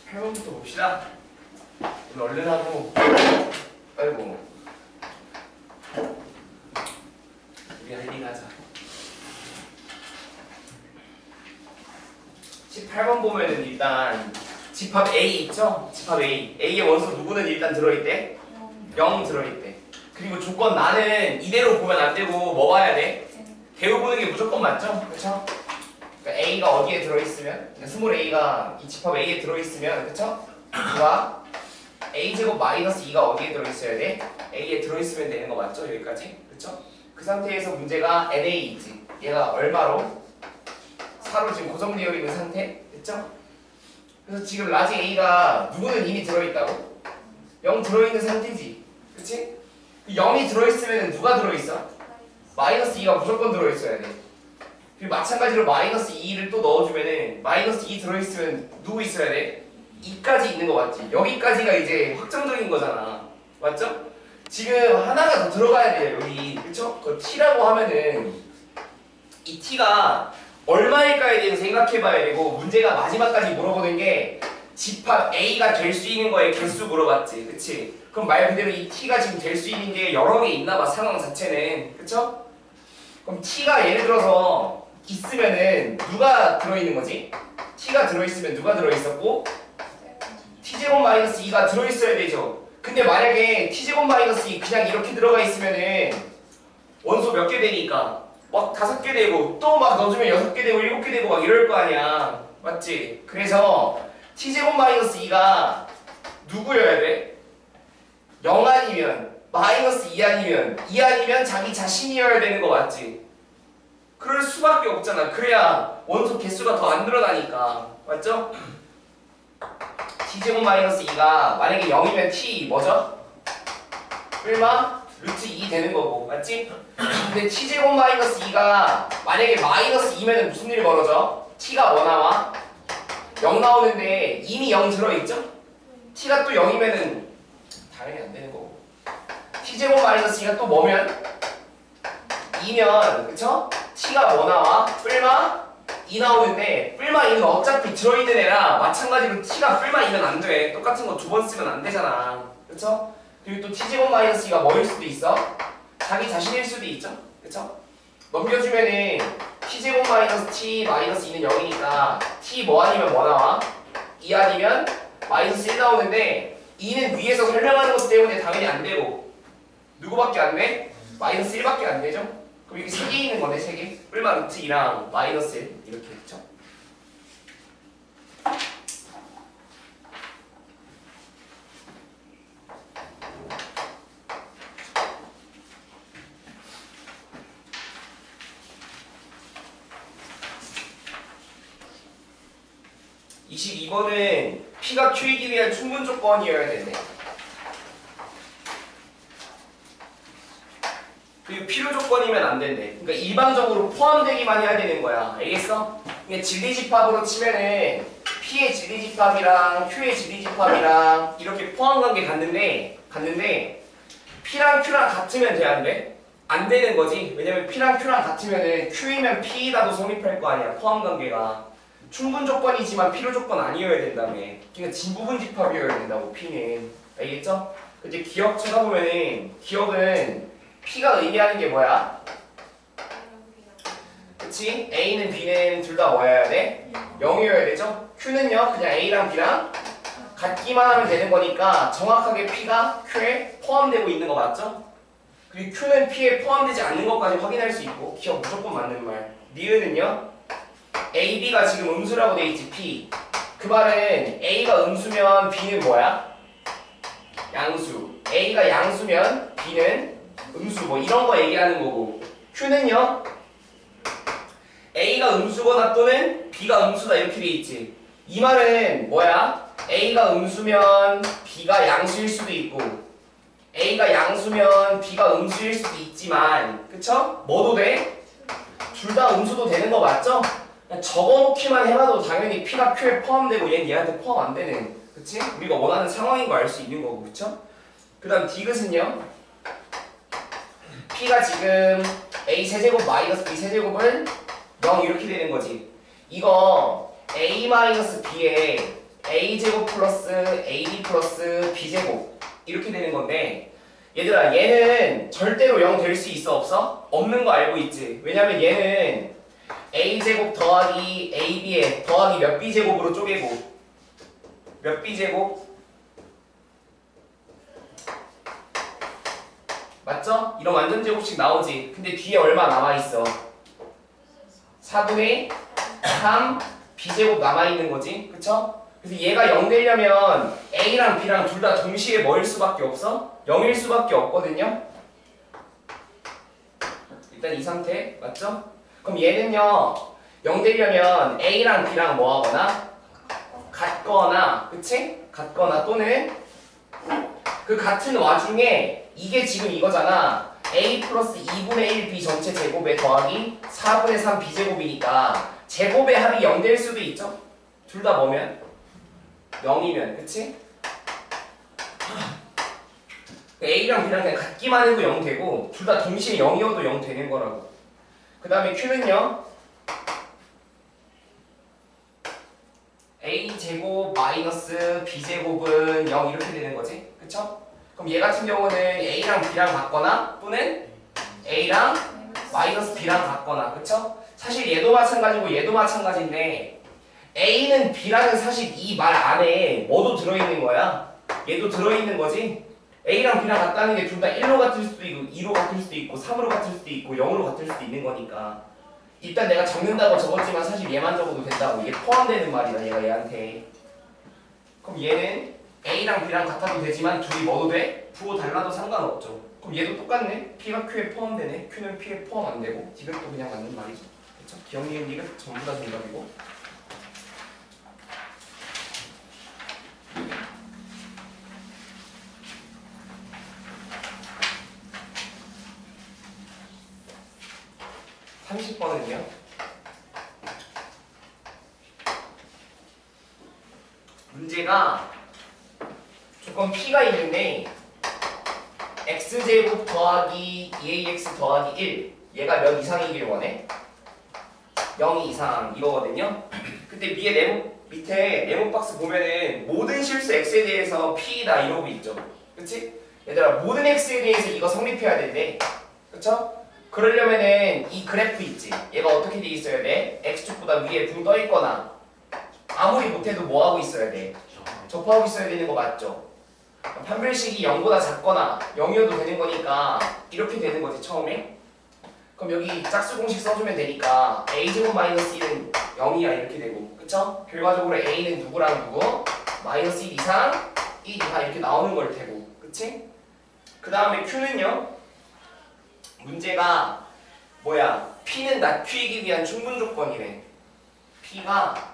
18번부터 봅시다. 오늘 얼른 하고. 아이고. 우리 할 일 하자. 18번 보면은 일단 집합 A 있죠? 집합 A. A의 원소 누구는 일단 들어있대? 0 들어있대. 그리고 조건 나는 이대로 보면 안 되고 뭐 봐야 돼? 대우 보는 게 무조건 맞죠? 그쵸? 그러니까 A가 어디에 들어있으면, 그러니까 스몰 A가 이 집합 A에 들어있으면, 그쵸? 누가 A제곱 마이너스 2가 어디에 들어있어야 돼? A에 들어있으면 되는 거 맞죠? 여기까지? 그쵸? 그 상태에서 문제가 NA이지. 얘가 얼마로? 4로 지금 고정되어 있는 상태? 됐죠? 그래서 지금 라지 A가 누구는 이미 들어있다고? 0 들어있는 상태지. 그치? 0이 들어있으면 누가 들어있어? 마이너스 2가 무조건 들어있어야 돼. 그리고 마찬가지로 마이너스 2를 또 넣어주면은 마이너스 2 들어있으면 누구 있어야 돼? 2까지 있는 거 맞지? 여기까지가 이제 확정적인 거잖아. 맞죠? 지금 하나가 더 들어가야 돼요. 여기. 그쵸? 그 t라고 하면은 이 t가 얼마일까에 대해서 생각해봐야 되고, 문제가 마지막까지 물어보는 게 집합 A가 될 수 있는 거에 개수 물어봤지. 그치? 그럼 말 그대로 이 t가 지금 될 수 있는 게 여러 개 있나봐, 상황 자체는. 그쵸? 그럼 t가 예를 들어서 있으면은 누가 들어있는 거지? t가 들어있으면 누가 들어있었고? t제곱 마이너스 2가 들어있어야 되죠. 근데 만약에 t제곱 마이너스 2 그냥 이렇게 들어가 있으면은 원소 몇 개 되니까 막 5개 되고 또 막 넣어주면 6개 되고 7개 되고 막 이럴 거 아니야. 맞지? 그래서 t제곱 마이너스 2가 누구여야 돼? 0 아니면 마이너스 2 아니면 2 아니면 자기 자신이어야 되는 거 맞지? 그럴 수밖에 없잖아. 그래야 원소 개수가 더 안 늘어나니까. 맞죠? t제곱 마이너스 2가 만약에 0이면 t 뭐죠? 얼마? 루트 2 되는 거고. 맞지? 근데 t제곱 마이너스 2가 만약에 마이너스 2면 무슨 일이 벌어져? t가 뭐 나와? 0 나오는데 이미 0 들어있죠? t가 또 0이면은 당연히 안 되는 거고. t제곱 마이너스 2가 또 뭐면? 2면 그쵸? t가 뭐 나와? 뿔마 2 나오는데 뿔마 2는 어차피 들어있는 애라 마찬가지로 t가 뿔마 2면 안 돼. 똑같은 거 2번 쓰면 안 되잖아. 그쵸? 그리고 또 t제곱 마이너스 2가 뭐일 수도 있어? 자기 자신일 수도 있죠? 그쵸? 넘겨주면은 t제곱 마이너스 t 마이너스 2는 0이니까 t 뭐 아니면 뭐 나와? 2 아니면 마이너스 1 나오는데 2는 위에서 설명하는 것 때문에 당연히 안 되고 누구밖에 안 돼? 마이너스 1밖에 안 되죠? 그럼 여기 3개 있는 거네, 3개. 뿔마 루트 2랑 마이너스 1 이렇게 했죠. (22번은) P가 Q이기 위한 충분 조건이어야 되네. 그리고 필요 조건이면 안 된대. 그러니까 일방적으로 포함되기만 해야 되는 거야. 알겠어? 그러니까 진리집합으로 치면은 P의 진리집합이랑 Q의 진리집합이랑 이렇게 포함관계 갔는데 P랑 Q랑 같으면 돼, 안 돼? 안 되는 거지. 왜냐면 P랑 Q랑 같으면은 Q이면 P이다도 성립할 거 아니야. 포함관계가. 충분 조건이지만 필요 조건 아니어야 된다며. 그러니까 진부분 집합이어야 된다고, P는. 알겠죠? 이제 기억 찾아보면은 기억은 P가 의미하는 게 뭐야? 그치? A는 B는 둘 다 뭐여야 돼? 0이어야 되죠? Q는요 그냥 A랑 B랑 같기만 하면 되는 거니까 정확하게 P가 Q에 포함되고 있는 거 맞죠? 그리고 Q는 P에 포함되지 않는 것까지 확인할 수 있고 기억 무조건 맞는 말. 니은은요 A, B가 지금 음수라고 돼 있지. P 그 말은 A가 음수면 B는 뭐야? 양수. A가 양수면 B는 음수 뭐 이런 거 얘기하는 거고, Q는요 A가 음수거나 또는 B가 음수다 이렇게 돼 있지. 이 말은 뭐야? A가 음수면 B가 양수일 수도 있고 A가 양수면 B가 음수일 수도 있지만, 그쵸? 뭐도 돼? 둘 다 음수도 되는 거 맞죠? 그냥 적어놓기만 해봐도 당연히 P가 Q에 포함되고 얘는 얘한테 포함 안 되는, 그치? 우리가 원하는 상황인 거 알 수 있는 거고, 그쵸? 그 다음 D귿은요 P가 지금 A 세제곱 마이너스 B 세제곱은 0 이렇게 되는 거지. 이거 A 마이너스 B에 a제곱 플러스 ab 플러스 b제곱 이렇게 되는 건데 얘들아 얘는 절대로 0 될 수 있어 없어? 없는 거 알고 있지? 왜냐면 얘는 a제곱 더하기 ab에 더하기 몇 b제곱으로 쪼개고 몇 b제곱? 맞죠? 이런 완전 제곱식 나오지. 근데 뒤에 얼마 남아있어? 4분의 3 b제곱 남아있는 거지. 그쵸? 그래서 얘가 0 되려면 a랑 b랑 둘 다 동시에 뭐일 수밖에 없어? 0일 수밖에 없거든요. 일단 이 상태 맞죠? 그럼 얘는요 0 되려면 a랑 b랑 뭐 하거나? 같거나 그치? 같거나 또는 그 같은 와중에 이게 지금 이거잖아. a 플러스 2분의 1 b 전체 제곱에 더하기 4분의 3 b제곱이니까 제곱의 합이 0 될 수도 있죠. 둘 다 뭐면? 0이면 그치? a랑 b랑 그냥 같기만 해도 0 되고 둘 다 동시에 0이어도 0 되는 거라고. 그 다음에 q는요 a제곱 마이너스 b제곱은 0 이렇게 되는 거지. 그쵸? 그럼 얘 같은 경우는 a랑 b랑 같거나 또는 a랑 마이너스 b랑 같거나 그쵸? 사실 얘도 마찬가지고 얘도 마찬가지인데 a는 b라는 사실 이 말 안에 뭐도 들어있는 거야? 얘도 들어있는 거지? a랑 b랑 같다는 게 둘 다 1로 같을 수도 있고 2로 같을 수도 있고 3으로 같을 수도 있고 0으로 같을 수도 있는 거니까 일단 내가 적는다고 적었지만 사실 얘만 적어도 된다고. 이게 포함되는 말이다 얘가 얘한테. 그럼 얘는 a랑 b랑 같아도 되지만 둘이 뭐도 돼? 부호 달라도 상관없죠. 그럼 얘도 똑같네. p가 q에 포함되네. q는 p에 포함 안 되고 디귿도 그냥 맞는 말이죠. 그렇죠? 기억, 니은, 디귿 전부 다 정답이고. (30번은요) 문제가 조건 p가 있는데 x제곱 더하기 2ax 더하기 1 얘가 몇 이상이길 원해? 0 이상 이거거든요. 근데 밑에 네모 박스 보면은 모든 실수 x에 대해서 p다 이러고 있죠. 그치? 얘들아 모든 x에 대해서 이거 성립해야 된대. 그쵸? 그러려면은 이 그래프 있지? 얘가 어떻게 돼 있어야 돼? x축보다 위에 붕 떠 있거나 아무리 못해도 뭐 하고 있어야 돼? 접하고 있어야 되는 거 맞죠? 판별식이 0보다 작거나 0이어도 되는 거니까 이렇게 되는 거지 처음에. 그럼 여기 짝수 공식 써주면 되니까 a제곱 마이너스 1은 0이야 이렇게 되고 그쵸? 결과적으로 a는 누구랑 누구? 마이너스 1 이상 1 이하 이렇게 나오는 걸 테고 그치? 그 다음에 q는요 문제가 뭐야? p는 낮추이기 위한 충분 조건이래. p가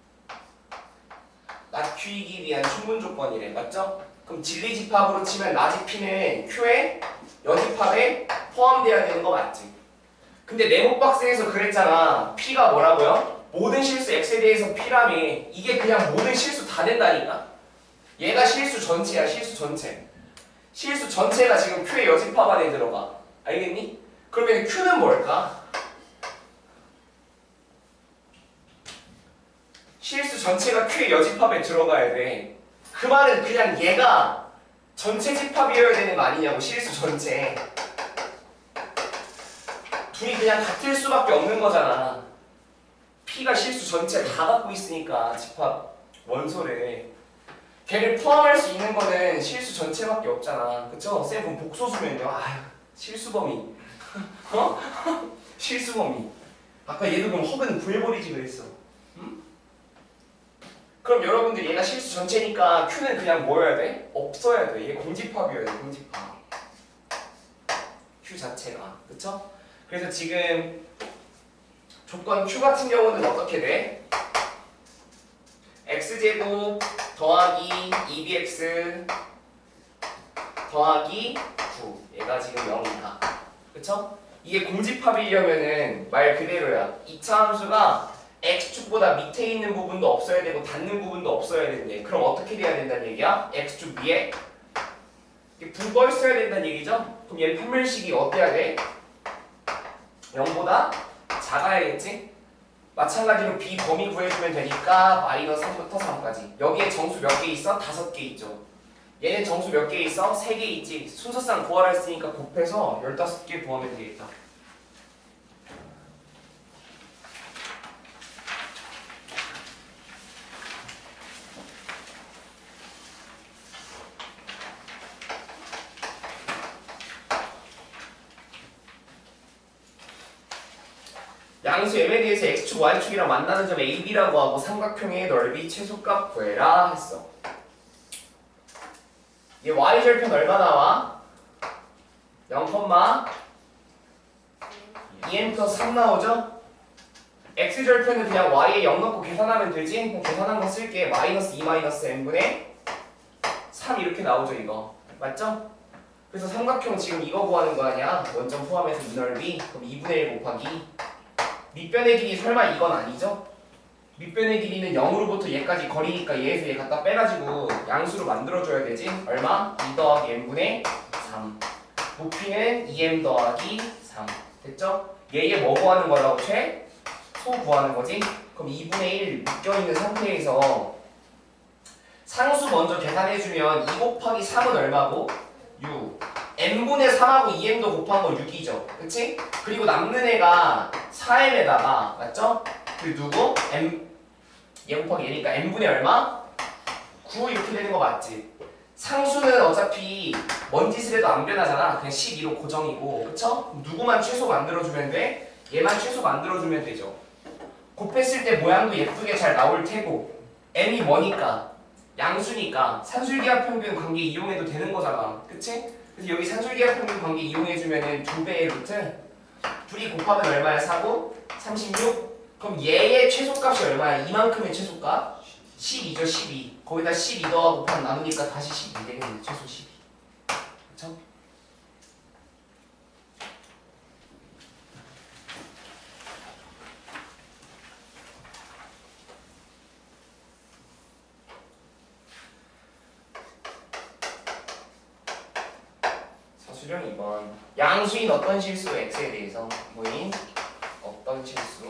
낮추이기 위한 충분 조건이래. 맞죠? 그럼 진리집합으로 치면 낮이 p는 q의 여집합에 포함되어야 되는 거 맞지? 근데 네모 박스에서 그랬잖아. p가 뭐라고요? 모든 실수 x에 대해서 p라며. 이게 그냥 모든 실수 다 된다니까? 얘가 실수 전체야. 실수 전체. 실수 전체가 지금 q의 여집합 안에 들어가. 알겠니? 그러면 q는 뭘까? 실수 전체가 q의 여집합에 들어가야 돼. 그 말은 그냥 얘가 전체 집합이어야 되는 거 아니냐고. 실수 전체. 둘이 그냥 같을 수밖에 없는 거잖아. p가 실수 전체 다 갖고 있으니까 집합 원소를. 걔를 포함할 수 있는 거는 실수 전체밖에 없잖아. 그쵸? 쌤 그럼 복소수면요. 아휴 실수범위. 어? 실수범위. 아까 얘도 그럼 허근 구해버리지 그랬어. 응? 그럼 여러분들 얘가 실수 전체니까 q는 그냥 뭐여야 돼? 없어야 돼. 얘 공집합이어야 돼. 공집합. q 자체가. 그쵸? 그래서 지금 조건 q 같은 경우는 어떻게 돼? x제곱 더하기 2bx 더하기 9 얘가 지금 0이다. 그쵸? 이게 공집합이려면은 말 그대로야. 2차 함수가 x축보다 밑에 있는 부분도 없어야 되고 닿는 부분도 없어야 되는데 그럼 어떻게 돼야 된다는 얘기야? x축 위에 붕 떠 있어야 된다는 얘기죠? 그럼 얘 판별식이 어때야 돼? 0보다 작아야겠지? 마찬가지로 b 범위 구해주면 되니까 마이너스 3부터 3까지. 여기에 정수 몇 개 있어? 5개 있죠. 얘는 정수 몇 개 있어? 3개 있지. 순서상 구하라 했으니까 곱해서 15개 구하면 되겠다. 양수 m에 대해서 x축, y축이랑 만나는 점 AB라고 하고 삼각형의 넓이 최소값 구해라 했어. 얘 y절편 얼마 나와? 0,2m 플러스 3 나오죠? x절편은 그냥 y에 0 넣고 계산하면 되지? 그냥 계산한 거 쓸게. 마이너스 2 마이너스 n분의 3 이렇게 나오죠 이거. 맞죠? 그래서 삼각형 지금 이거 구하는 거 아니야? 원점 포함해서 이 넓이. 그럼 2분의 1 곱하기 밑변의 길이 설마 이건 아니죠? 밑변의 길이는 0으로부터 얘까지 거리니까 얘에서 얘 갖다 빼가지고 양수로 만들어줘야 되지? 얼마? 2 더하기 n분의 3. 높이는 2m 더하기 3. 됐죠? 얘 뭐 구하는 거라고 최소 구하는 거지? 그럼 2분의 1 묶여있는 상태에서 상수 먼저 계산해주면 2 곱하기 3은 얼마고? 6. n분의 3하고 2m도 곱한 거 6이죠. 그치? 그리고 남는 애가 4m에다가 맞죠? 그리고 누구? 얘 곱하기 얘니까 n분의 얼마? 9 이렇게 되는 거 맞지? 상수는 어차피 뭔 짓을 해도 안 변하잖아. 그냥 12로 고정이고 그쵸? 누구만 최소 만들어주면 돼? 얘만 최소 만들어주면 되죠. 곱했을 때 모양도 예쁘게 잘 나올 테고 m이 뭐니까? 양수니까 산술기하 평균 관계 이용해도 되는 거잖아. 그치? 그래서 여기 산술기하 평균 관계 이용해주면은 2배의 루트 둘이 곱하면 얼마야? 4고 36? 그럼 얘의 최소값이 얼마야? 이만큼의 최소값? 12죠 12. 거기다 12 더하고 곱하면 나누니까 다시 12 되겠네. 최소 12. 그쵸? 수령 2번. 양수인 어떤 실수 x에 대해서 뭐인 어떤 실수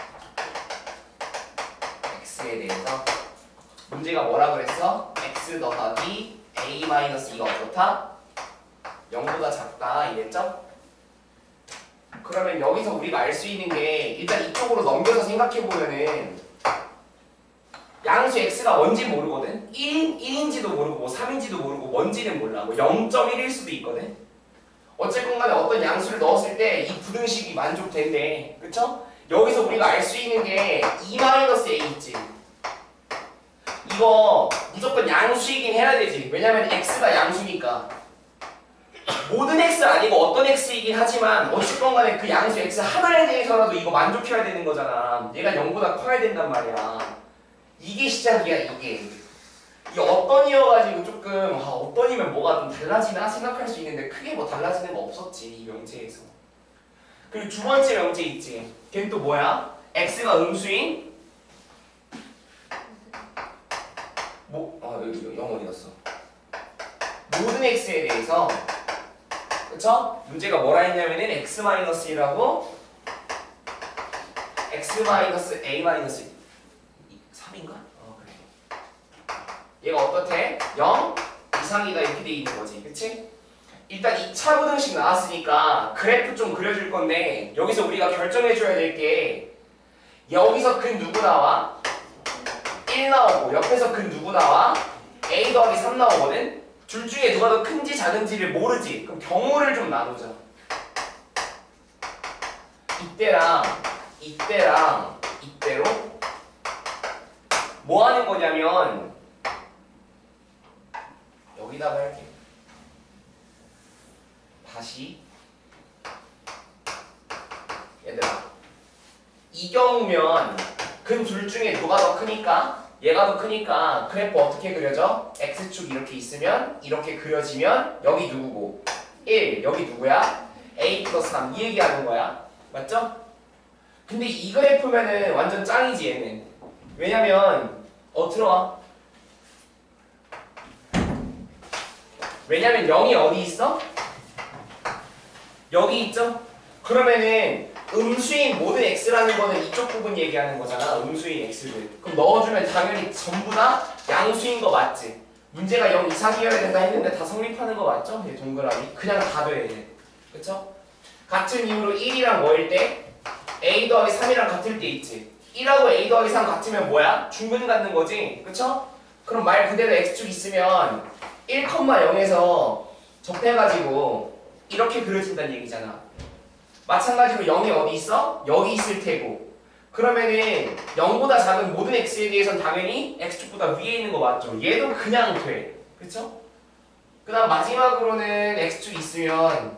x에 대해서 문제가 뭐라 그랬어? x 더하기 a 마이너스 2가 어떻다? 0보다 작다 이랬죠? 그러면 여기서 우리가 알 수 있는 게 일단 이쪽으로 넘겨서 생각해보면은 양수 x가 뭔지 모르거든? 1인지도 모르고 뭐 3인지도 모르고 뭔지는 몰라. 뭐 0.1일 수도 있거든? 어쨌건 간에 어떤 양수를 넣었을 때 이 부등식이 만족된대. 그쵸? 여기서 우리가 알 수 있는 게 2-a 있지. 이거 무조건 양수이긴 해야 되지. 왜냐면 x가 양수니까. 모든 x 아니고 어떤 x이긴 하지만 어쨌건 간에 그 양수 x 하나에 대해서라도 이거 만족해야 되는 거잖아. 얘가 0보다 커야 된단 말이야. 이게 시작이야 이게. 이게 어떤이어가지고 조금 어떤이면 뭐가 좀 달라지나 생각할 수 있는데 크게 뭐 달라지는 거 없었지 이 명제에서. 그리고 두 번째 명제 있지. 걔는 또 뭐야? x가 음수인 여기 0 어디 갔어? 모든 x에 대해서 그쵸? 문제가 뭐라 했냐면은 x-1하고 x-a-3인가? 얘가 어떻대? 0 이상이다 이렇게 돼 있는 거지. 그치? 일단 2차 부등식 나왔으니까 그래프 좀 그려줄 건데 여기서 우리가 결정해 줘야 될 게 여기서 근 누구 나와? 1 나오고 옆에서 근 누구 나와? a 더하기 3 나오거든? 둘 중에 누가 더 큰지 작은지를 모르지. 그럼 경우를 좀 나누자. 이때랑 이때로 뭐 하는 거냐면 여기다가 할게. 다시 얘들아 이 경우면 근 둘 중에 누가 더 크니까 얘가 더 크니까 그래프 어떻게 그려져? x축 이렇게 있으면 이렇게 그려지면 여기 누구고? 1 여기 누구야? a 플러스 3 이 얘기하는 거야. 맞죠? 근데 이 그래프면은 완전 짱이지 얘는. 왜냐면 들어와. 왜냐면 0이 어디 있어? 여기 있죠? 그러면은 음수인 모든 x라는 거는 이쪽 부분 얘기하는 거잖아. 음수인 x를. 그럼 넣어주면 당연히 전부 다 양수인 거 맞지? 문제가 0 이상이어야 된다 했는데 다 성립하는 거 맞죠? 얘 동그라미. 그냥 다 돼. 얘. 그쵸? 같은 이유로 1이랑 뭐일 때? a 더하기 3이랑 같을 때 있지. 1하고 a 더하기 3 같으면 뭐야? 중근 갖는 거지. 그쵸? 그럼 말 그대로 x축 있으면 1,0에서 접해가지고 이렇게 그려진다는 얘기잖아. 마찬가지로 0이 어디 있어? 여기 있을 테고. 그러면은 0보다 작은 모든 x에 대해서는 당연히 x축보다 위에 있는 거 맞죠? 얘도 그냥 돼. 그쵸? 그 다음 마지막으로는 x축 있으면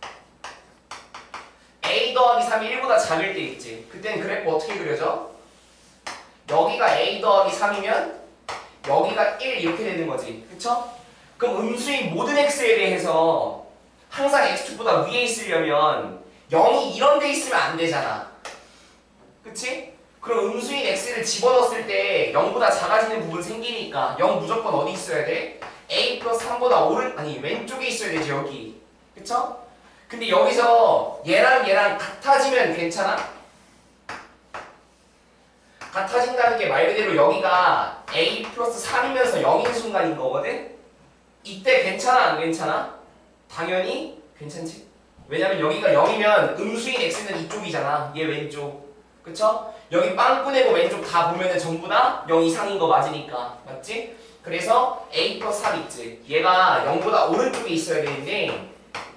a 더하기 3이 1보다 작을 때 있지. 그때는 그래프 어떻게 그려져? 여기가 a 더하기 3이면 여기가 1 이렇게 되는 거지. 그쵸? 그럼 음수인 모든 x에 대해서 항상 x축보다 위에 있으려면 0이 이런 데 있으면 안 되잖아. 그치? 그럼 음수인 x를 집어넣었을 때 0보다 작아지는 부분 생기니까 0 무조건 어디 있어야 돼? a 플러스 3보다 왼쪽에 있어야 되지 여기. 그쵸? 근데 여기서 얘랑 같아지면 괜찮아? 같아진다는 게 말 그대로 여기가 a 플러스 3이면서 0인 순간인 거거든? 이때 괜찮아 안 괜찮아? 당연히 괜찮지. 왜냐면 여기가 0이면 음수인 x는 이쪽이잖아. 얘 왼쪽. 그쵸? 여기 빵꾸내고 왼쪽 다 보면은 전부 다 0 이상인 거 맞으니까. 맞지? 그래서 a 플러스 3 있지. 얘가 0보다 오른쪽에 있어야 되는데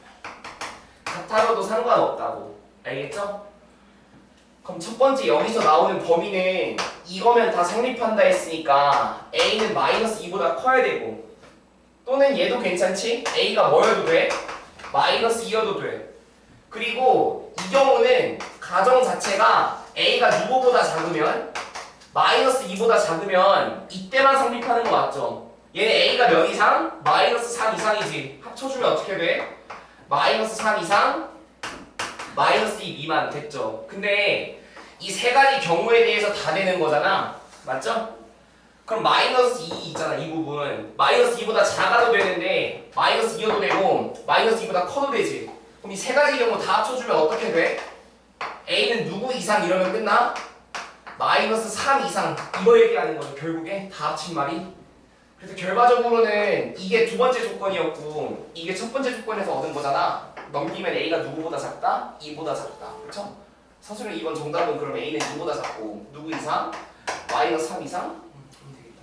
같아도 상관없다고. 알겠죠? 그럼 첫 번째 여기서 나오는 범위는 이거면 다 성립한다 했으니까 a는 마이너스 2보다 커야 되고 또는 얘도 괜찮지? a가 뭐여도 돼? 마이너스 2여도 돼. 그리고 이 경우는 가정 자체가 a가 누구보다 작으면 마이너스 2보다 작으면 이때만 성립하는 거 맞죠? 얘는 a가 몇 이상? 마이너스 3 이상이지. 합쳐주면 어떻게 돼? 마이너스 3 이상 마이너스 2 미만 됐죠? 근데 이 세 가지 경우에 대해서 다 되는 거잖아. 맞죠? 그럼 마이너스 2 있잖아. 이 부분 마이너스 2보다 작아도 되는데 마이너스 2여도 되고 마이너스 2보다 커도 되지. 그럼 이 세 가지 경우 다 합쳐주면 어떻게 돼? a는 누구 이상 이러면 끝나? 마이너스 3 이상 이거 얘기하는 거죠. 결국에 다 합친 말이. 그래서 결과적으로는 이게 두 번째 조건이었고 이게 첫 번째 조건에서 얻은 거잖아. 넘기면 a가 누구보다 작다? 2보다 작다. 그쵸? 사실은 이번 정답은 그럼 a는 2보다 작고 누구 이상? 마이너스 3 이상? 그럼 되겠다.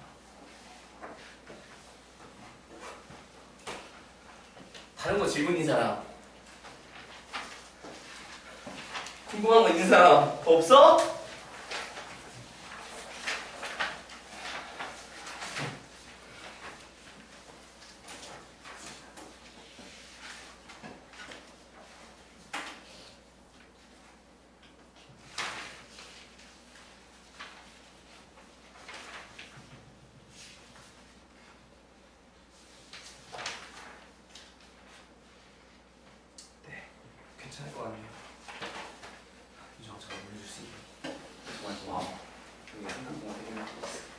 다른 거 질문 있는 사람? 궁금한 거 있는 사람? 없어? 괜찮을 것 같네요. 이정 잠깐 올려줄 수 있니? 정말 고마워. 여기 한강 공원 해결하고 있어.